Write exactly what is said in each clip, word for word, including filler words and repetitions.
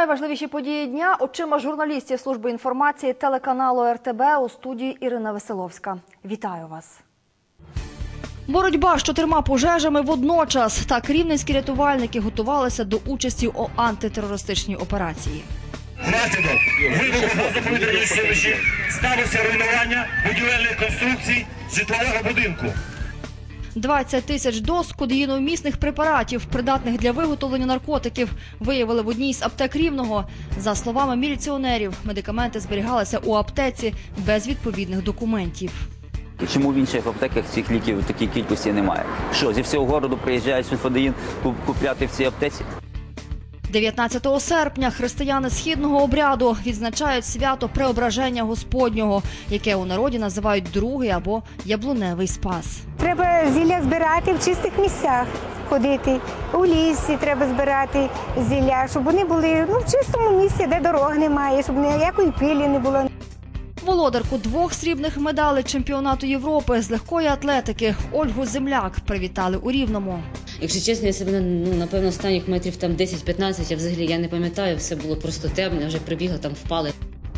Найважливіші події дня очима журналістів служби інформації телеканалу ер те бе у студії Ірина Веселовська. Вітаю вас. Боротьба з чотирма пожежами водночас. Так рівненські рятувальники готувалися до участі у антитерористичній операції. Внаслідок вибуху газоповітряної суміші сталося руйнування будівельних конструкцій житлового будинку. двадцять тисяч доз кодеїновмісних препаратів, придатних для виготовлення наркотиків, виявили в одній з аптек Рівного. За словами міліціонерів, медикаменти зберігалися у аптеці без відповідних документів. Чому в інших аптеках цих ліків в такій кількості немає? Що, зі всього городу приїжджають сульфадеїн купляти в цій аптеці? дев'ятнадцятого серпня християни східного обряду відзначають свято Преображення Господнього, яке у народі називають другий або яблуневий спас. Треба зілля збирати в чистих місцях, ходити. У лісі треба збирати зілля, щоб вони були ну, в чистому місці, де дорог немає, щоб ніякої пилі не було. Володарку двох срібних медалей чемпіонату Європи з легкої атлетики Ольгу Земляк привітали у Рівному. Якщо чесно, я себе, ну, напевно, останніх метрів там десять-п'ятнадцять, я взагалі я не пам'ятаю, все було просто темно, я вже прибігла, там впали.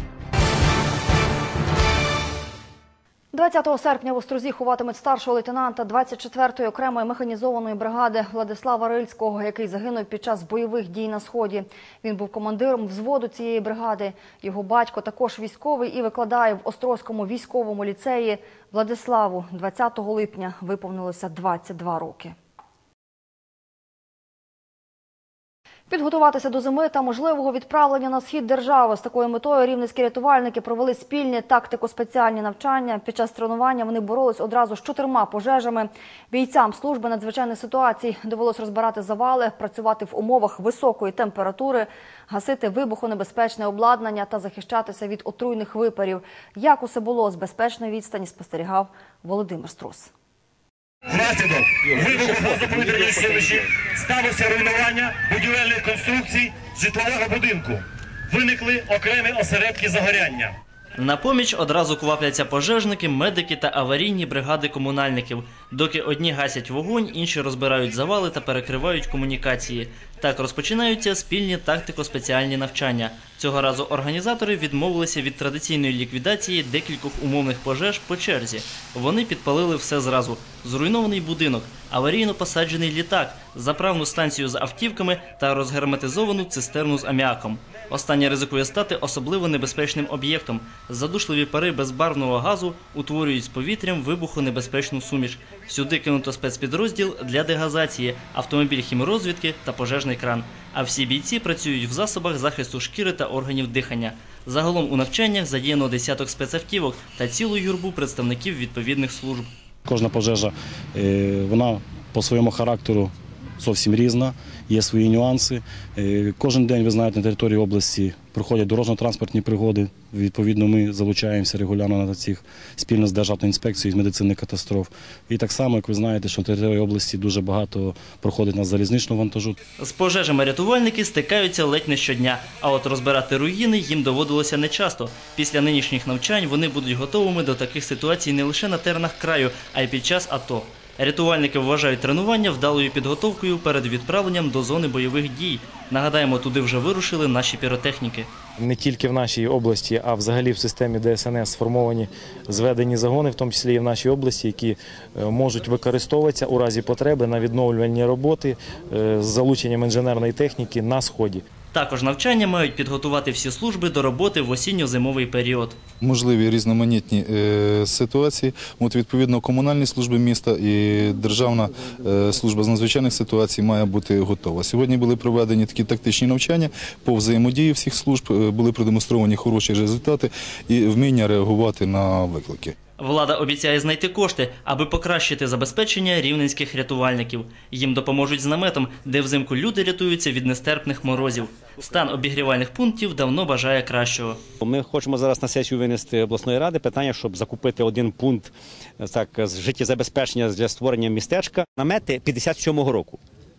двадцятого серпня в Острозі ховатимуть старшого лейтенанта двадцять четвертої окремої механізованої бригади Владислава Рильського, який загинув під час бойових дій на Сході. Він був командиром взводу цієї бригади. Його батько також військовий і викладає в Острозькому військовому ліцеї. Владиславу двадцятого липня виповнилося двадцять два роки. Підготуватися до зими та можливого відправлення на схід держави. З такою метою рівненські рятувальники провели спільні тактико-спеціальні навчання. Під час тренування вони боролись одразу з чотирма пожежами. Бійцям служби надзвичайних ситуацій довелось розбирати завали, працювати в умовах високої температури, гасити вибухонебезпечне обладнання та захищатися від отруйних випарів. Як усе було з безпечної відстані, спостерігав Володимир Струс. Внаслідок вибуху газоповітряної суміші сталося руйнування будівельних конструкцій житлового будинку. Виникли окремі осередки загоряння. На поміч одразу квапляться пожежники, медики та аварійні бригади комунальників. Доки одні гасять вогонь, інші розбирають завали та перекривають комунікації. Так розпочинаються спільні тактико-спеціальні навчання. Цього разу організатори відмовилися від традиційної ліквідації декількох умовних пожеж по черзі. Вони підпалили все зразу. Зруйнований будинок, аварійно посаджений літак, заправну станцію з автівками та розгерметизовану цистерну з аміаком. Останнє ризикує стати особливо небезпечним об'єктом. Задушливі пари безбарвного газу утворюють з повітрям вибухонебезпечну суміш. Сюди кинуто спецпідрозділ для дегазації, автомобіль хімрозвідки та пожежний кран. А всі бійці працюють в засобах захисту шкіри та органів дихання. Загалом у навчаннях задіяно десяток спецавтівок та цілу юрбу представників відповідних служб. Кожна пожежа, вона по своєму характеру зовсім різна, є свої нюанси. Кожен день, ви знаєте, на території області проходять дорожньо-транспортні пригоди. Відповідно, ми залучаємося регулярно на цих спільно з Державною інспекцією з медицини катастроф. І так само, як ви знаєте, що на території області дуже багато проходить на залізничну вантажу. З пожежами рятувальники стикаються ледь не щодня, а от розбирати руїни їм доводилося нечасто. Після нинішніх навчань вони будуть готовими до таких ситуацій не лише на теренах краю, а й під час АТО. Рятувальники вважають тренування вдалою підготовкою перед відправленням до зони бойових дій. Нагадаємо, туди вже вирушили наші піротехніки. Не тільки в нашій області, а взагалі в системі Де Ес Ен Ес сформовані зведені загони, в тому числі і в нашій області, які можуть використовуватися у разі потреби на відновлювальні роботи з залученням інженерної техніки на Сході. Також навчання мають підготувати всі служби до роботи в осінньо-зимовий період. Можливі різноманітні е, ситуації. От, відповідно, комунальні служби міста і Державна е, служба з надзвичайних ситуацій має бути готова. Сьогодні були проведені такі тактичні навчання по взаємодії всіх служб, е, були продемонстровані хороші результати і вміння реагувати на виклики. Влада обіцяє знайти кошти, аби покращити забезпечення рівненських рятувальників. Їм допоможуть з наметом, де взимку люди рятуються від нестерпних морозів. Стан обігрівальних пунктів давно бажає кращого. Ми хочемо зараз на сесію винести обласної ради питання, щоб закупити один пункт так, з життєзабезпечення для створення містечка. Намети п'ятдесят сьомого року.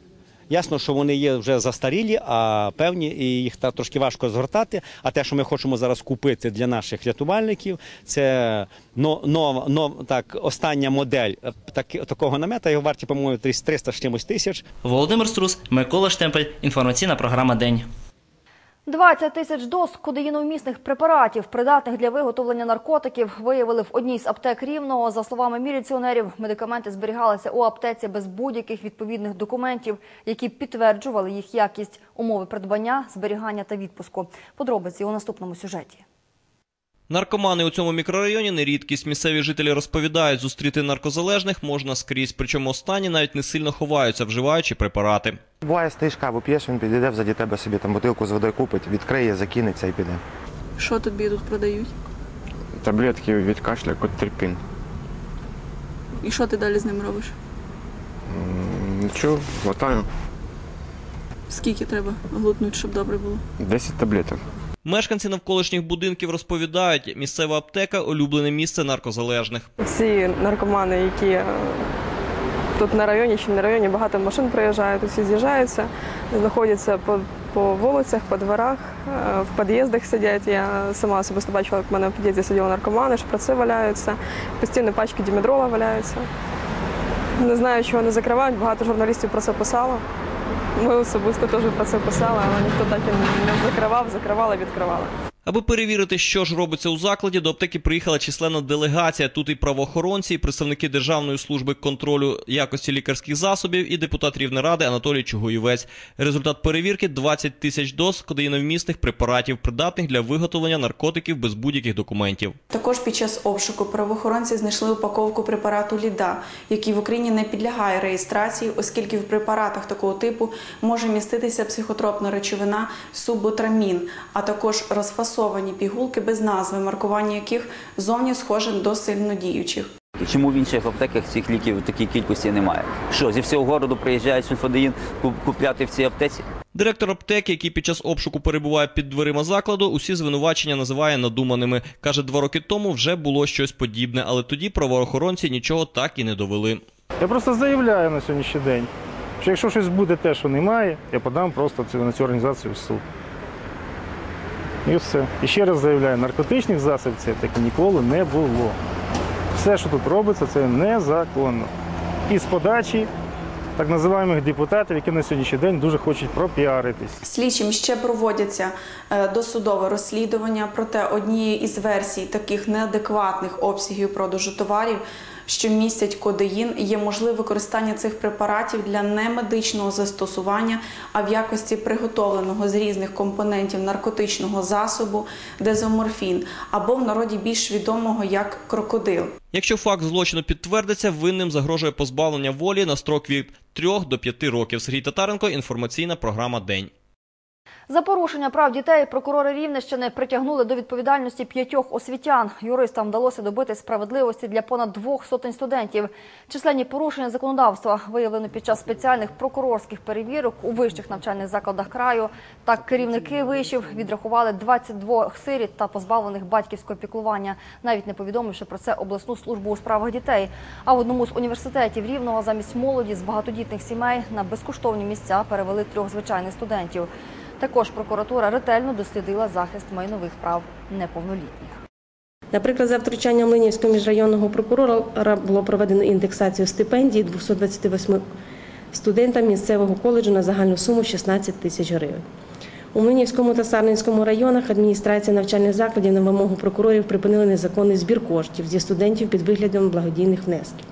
Ясно, що вони є вже застарілі, а певні, і їх трошки важко згортати. А те, що ми хочемо зараз купити для наших рятувальників, це нова, нов, так, остання модель так, такого намета. Його варті, по-моєму, триста з чимось тисяч. Володимир Струс, Микола Штемпель. Інформаційна програма «День». двадцять тисяч доз кодеїновмісних препаратів, придатних для виготовлення наркотиків, виявили в одній з аптек Рівного. За словами міліціонерів, медикаменти зберігалися у аптеці без будь-яких відповідних документів, які підтверджували їх якість, умови придбання, зберігання та відпуску. Подробиці у наступному сюжеті. Наркомани у цьому мікрорайоні не рідкість. Місцеві жителі розповідають, зустріти наркозалежних можна скрізь. Причому останні навіть не сильно ховаються, вживаючи препарати. Буває, стоїш каву п'єш, він підійде взаді тебе собі там бутилку з водою купить, відкриє, закинеться і піде. Що тобі тут продають? Таблетки від кашля, коттерпін. І що ти далі з ним робиш? Нічого, глотаю. Скільки треба глотнути, щоб добре було? десять таблеток. Мешканці навколишніх будинків розповідають, місцева аптека – улюблене місце наркозалежних. Всі наркомани, які тут на районі чи на районі, багато машин приїжджають, усі з'їжджаються, знаходяться по, по вулицях, по дворах, в під'їздах сидять. Я сама особисто бачила, як в мене в під'їзді сиділи наркомани, шприци валяються, постійно пачки дімедрола валяються. Не знаю, чого не закривають, багато журналістів про це писало. Ми особисто теж про це писали, але ніхто так і не закривав, закривали, відкривали. Аби перевірити, що ж робиться у закладі, до аптеки приїхала численна делегація. Тут і правоохоронці, і представники Державної служби контролю якості лікарських засобів, і депутат Рівнеради Анатолій Чугуєвець. Результат перевірки – двадцять тисяч доз кодеїновмісних препаратів, придатних для виготовлення наркотиків без будь-яких документів. Також під час обшуку правоохоронці знайшли упаковку препарату «Ліда», який в Україні не підлягає реєстрації, оскільки в препаратах такого типу може міститися психотропна речовина субутрамін, а також розфасовані пігулки без назви, маркування яких зовні схоже до сильнодіючих. Чому в інших аптеках цих ліків в такій кількості немає? Що, зі всього городу приїжджають сульфадеїн купляти в цій аптеці? Директор аптеки, який під час обшуку перебуває під дверима закладу, усі звинувачення називає надуманими. Каже, два роки тому вже було щось подібне, але тоді правоохоронці нічого так і не довели. Я просто заявляю на сьогоднішній день, що якщо щось буде те, що немає, я подам просто на цю організацію в суд. І все. І ще раз заявляю, наркотичних засобів це так ніколи не було. Все, що тут робиться, це незаконно. І з подачі так називаємих депутатів, які на сьогоднішній день дуже хочуть пропіаритись. Слідчим ще проводяться досудове розслідування, проте однією із версій таких неадекватних обсягів продажу товарів, що містять кодеїн, є можливе використання цих препаратів для немедичного застосування, а в якості приготовленого з різних компонентів наркотичного засобу дезоморфін, або в народі більш відомого як крокодил. Якщо факт злочину підтвердиться, винним загрожує позбавлення волі на строк від трьох до п'яти років. Сергій Татаренко, інформаційна програма «День». За порушення прав дітей прокурори Рівненщини притягнули до відповідальності п'ятьох освітян. Юристам вдалося добити справедливості для понад двох сотень студентів. Численні порушення законодавства виявлено під час спеціальних прокурорських перевірок у вищих навчальних закладах краю. Так, керівники вишів відрахували двадцять двох сиріт та позбавлених батьківського піклування, навіть не повідомивши про це обласну службу у справах дітей. А в одному з університетів Рівного замість молоді з багатодітних сімей на безкоштовні місця перевели трьох звичайних студентів. Також прокуратура ретельно дослідила захист майнових прав неповнолітніх. Наприклад, за втручання Млинівського міжрайонного прокурора було проведено індексацію стипендій двохсот двадцяти восьми студентам місцевого коледжу на загальну суму шістнадцять тисяч гривень. У Млинівському та Сарненському районах адміністрація навчальних закладів на вимогу прокурорів припинили незаконний збір коштів зі студентів під виглядом благодійних внесків.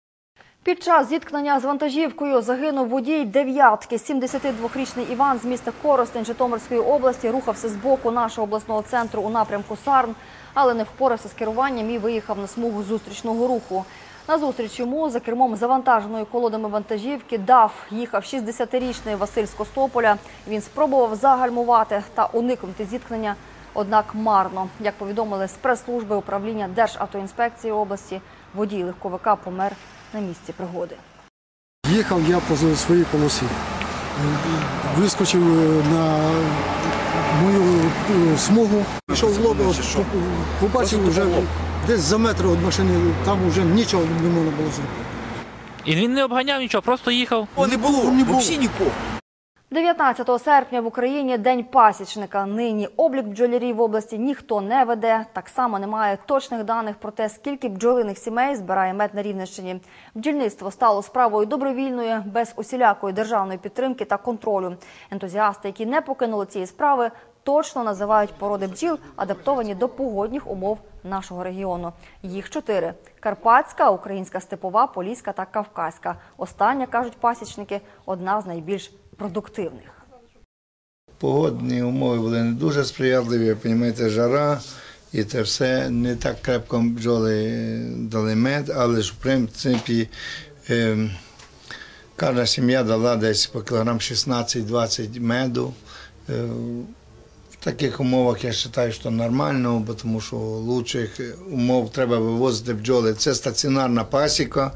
Під час зіткнення з вантажівкою загинув водій дев'ятки. сімдесятидвохрічний Іван з міста Коростень Житомирської області рухався з боку нашого обласного центру у напрямку Сарн, але не впорався з керуванням і виїхав на смугу зустрічного руху. Назустріч йому за кермом завантаженої колодами вантажівки ДАФ їхав шістдесятирічний Василь з Костополя. Він спробував загальмувати та уникнути зіткнення, однак марно. Як повідомили з прес-служби управління Державтоінспекції області, водій легковика помер на місці пригоди. Їхав я по своїй полосі, вискочив на мою смугу, пішов в лоб, побачив вже десь за метр від машини, там вже нічого не можна було зробити. І він не обганяв нічого, просто їхав? О, не було, взагалі нікого. дев'ятнадцятого серпня в Україні День пасічника. Нині облік бджолярів в області ніхто не веде. Так само немає точних даних про те, скільки бджолиних сімей збирає мед на Рівненщині. Бджільництво стало справою добровільною, без усілякої державної підтримки та контролю. Ентузіасти, які не покинули цієї справи, точно називають породи бджіл, адаптовані до погодних умов нашого регіону. Їх чотири – карпатська, українська степова, поліська та кавказька. Остання, кажуть пасічники, одна з найбільш продуктивних. Погодні умови були не дуже сприятливі, розумієте, жара, і це все не так крепко бджоли дали мед, але ж в принципі е, кожна сім'я дала десь по кілограм шістнадцять-двадцять меду. Е, в таких умовах я вважаю, що нормально, тому що лучших умов треба вивозити бджоли. Це стаціонарна пасіка.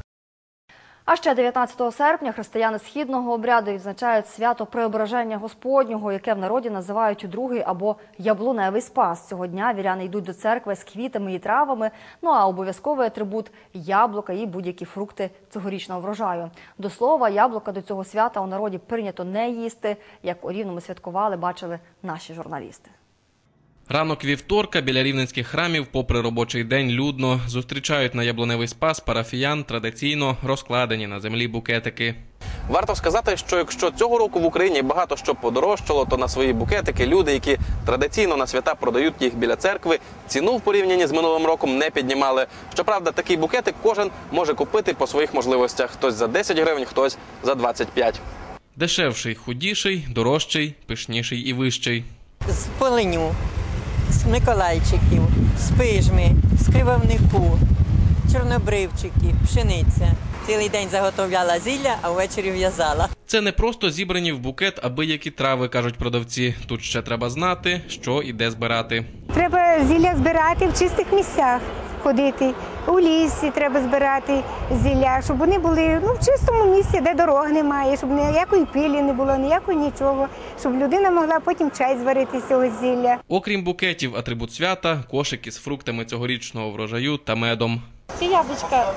А ще дев'ятнадцятого серпня християни східного обряду відзначають свято Преображення Господнього, яке в народі називають другий або яблуневий спас. Цього дня віряни йдуть до церкви з квітами і травами, ну а обов'язковий атрибут – яблука і будь-які фрукти цьогорічного врожаю. До слова, яблука до цього свята у народі прийнято не їсти, як у Рівному святкували, бачили наші журналісти. Ранок вівторка біля рівненських храмів, попри робочий день, людно. Зустрічають на яблуневий спас парафіян традиційно розкладені на землі букетики. Варто сказати, що якщо цього року в Україні багато що подорожчало, то на свої букетики люди, які традиційно на свята продають їх біля церкви, ціну в порівнянні з минулим роком не піднімали. Щоправда, такий букетик кожен може купити по своїх можливостях. Хтось за десять гривень, хтось за двадцять п'ять. Дешевший, худіший, дорожчий, пишніший і вищий. З полиню, з миколайчиків, з пижми, з кривовнику, чорнобривчики, пшениця. Цілий день заготовляла зілля, а ввечері в'язала. Це не просто зібрані в букет аби-які трави, кажуть продавці. Тут ще треба знати, що і де збирати. Треба зілля збирати в чистих місцях, ходити. У лісі треба збирати зілля, щоб вони були ну, в чистому місці, де дорог немає, щоб ніякої пилі не було, ніякої нічого, щоб людина могла потім чай зварити з цього зілля. Окрім букетів, атрибут свята – кошики з фруктами цьогорічного врожаю та медом. Ці яблучка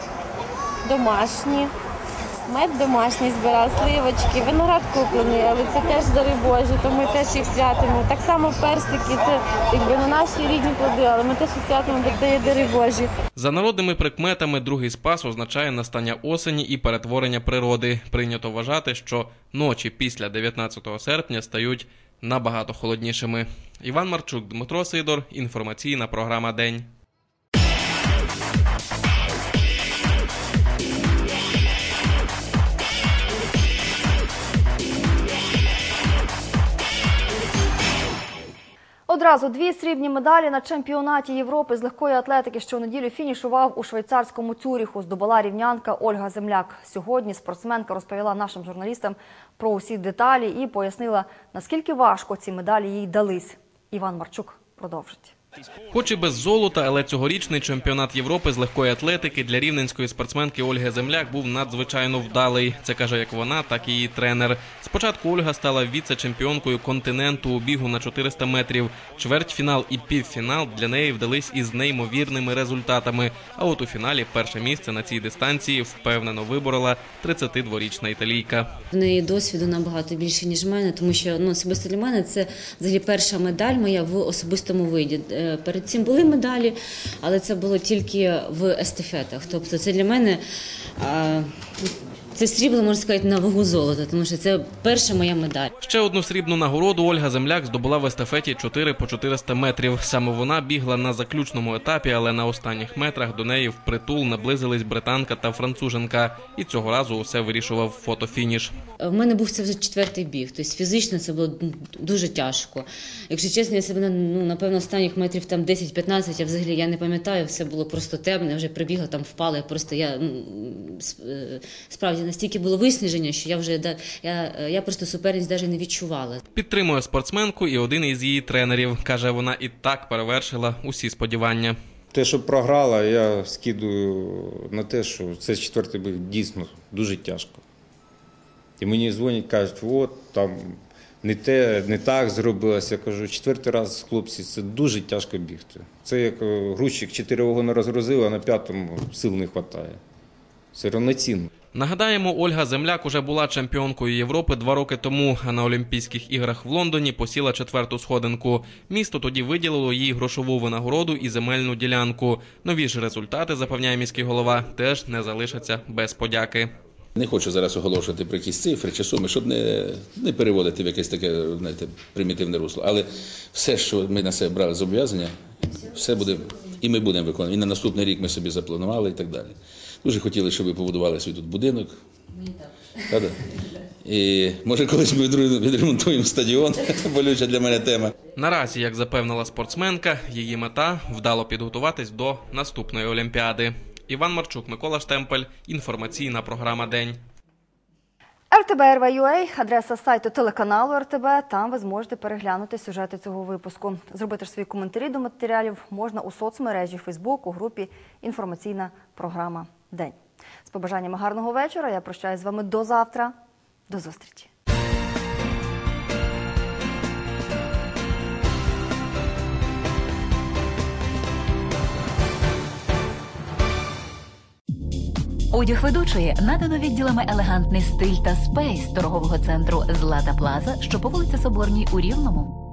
домашні, мед домашній збирав, сливочки, виноград куплений, але це теж дари Божі, то ми теж їх святимо. Так само персики, це якби не наші рідні плоди, але ми теж їх святимо, бо це є дари Божі. За народними прикметами, другий спас означає настання осені і перетворення природи. Прийнято вважати, що ночі після дев'ятнадцятого серпня стають набагато холоднішими. Іван Марчук, Дмитро Сидор, інформаційна програма «День». Одразу дві срібні медалі на чемпіонаті Європи з легкої атлетики щонеділю фінішував у швейцарському Цюріху. Здобула рівнянка Ольга Земляк. Сьогодні спортсменка розповіла нашим журналістам про усі деталі і пояснила, наскільки важко ці медалі їй дались. Іван Марчук продовжить. Хоч і без золота, але цьогорічний чемпіонат Європи з легкої атлетики для рівненської спортсменки Ольги Земляк був надзвичайно вдалий. Це каже як вона, так і її тренер. Спочатку Ольга стала віце-чемпіонкою континенту у бігу на чотириста метрів. Чвертьфінал і півфінал для неї вдались із неймовірними результатами. А от у фіналі перше місце на цій дистанції впевнено виборола тридцятидворічна італійка. В неї досвіду набагато більше, ніж в мене, тому що ну, особисто для мене це взагалі перша медаль моя в особистому виді. Перед цим були медалі, але це було тільки в естафетах. Тобто це для мене а, це срібло, можна сказати, на вагу золота, тому що це перша моя медаль. Ще одну срібну нагороду Ольга Земляк здобула в естафеті чотири по чотириста метрів. Саме вона бігла на заключному етапі, але на останніх метрах до неї впритул наблизились британка та француженка. І цього разу усе вирішував фотофініш. В мене був це вже четвертий біг, тобто фізично це було дуже тяжко. Якщо чесно, я себе, ну, напевно, останніх метрів там десять-п'ятнадцять, я взагалі я не пам'ятаю, все було просто темне, я вже прибігла, там впала, я просто, я, ну, справді, настільки було виснаження, що я вже, я, я просто суперність навіть не відчувала. Підтримує спортсменку і один із її тренерів. Каже, вона і так перевершила усі сподівання. Те, що програла, я скидую на те, що це четвертий біг дійсно дуже тяжко. І мені дзвонять, кажуть, от там не те, не так зробилося. Я кажу, четвертий раз, хлопці, це дуже тяжко бігти. Це як грузчик чотири вагони розгрузив, а на п'ятому сил не вистачає. Це рівноцінно. Нагадаємо, Ольга Земляк уже була чемпіонкою Європи два роки тому, а на Олімпійських іграх в Лондоні посіла четверту сходинку. Місто тоді виділило їй грошову винагороду і земельну ділянку. Нові ж результати, запевняє міський голова, теж не залишаться без подяки. Не хочу зараз оголошувати про якісь цифри чи суми, щоб не, не переводити в якесь таке, знаєте, примітивне русло. Але все, що ми на себе брали зобов'язання, все буде, і ми будемо виконувати. І на наступний рік ми собі запланували і так далі. Дуже хотіли, щоб ви побудували свій тут будинок. Правда? І може колись ми відремонтуємо стадіон, болюча для мене тема. Наразі, як запевнила спортсменка, її мета – вдало підготуватись до наступної Олімпіади. Іван Марчук, Микола Штемпель. Інформаційна програма «День». ер те бе ер ве ю а – адреса сайту телеканалу ер те бе. Там ви зможете переглянути сюжети цього випуску. Зробити ж свої коментарі до матеріалів можна у соцмережі Фейсбук у групі «Інформаційна програма «День». З побажаннями гарного вечора. Я прощаюсь з вами до завтра. До зустрічі. Одяг ведучої надано відділами «Елегантний стиль» та «Спейс» торгового центру «Злата Плаза», що по вулиці Соборній у Рівному.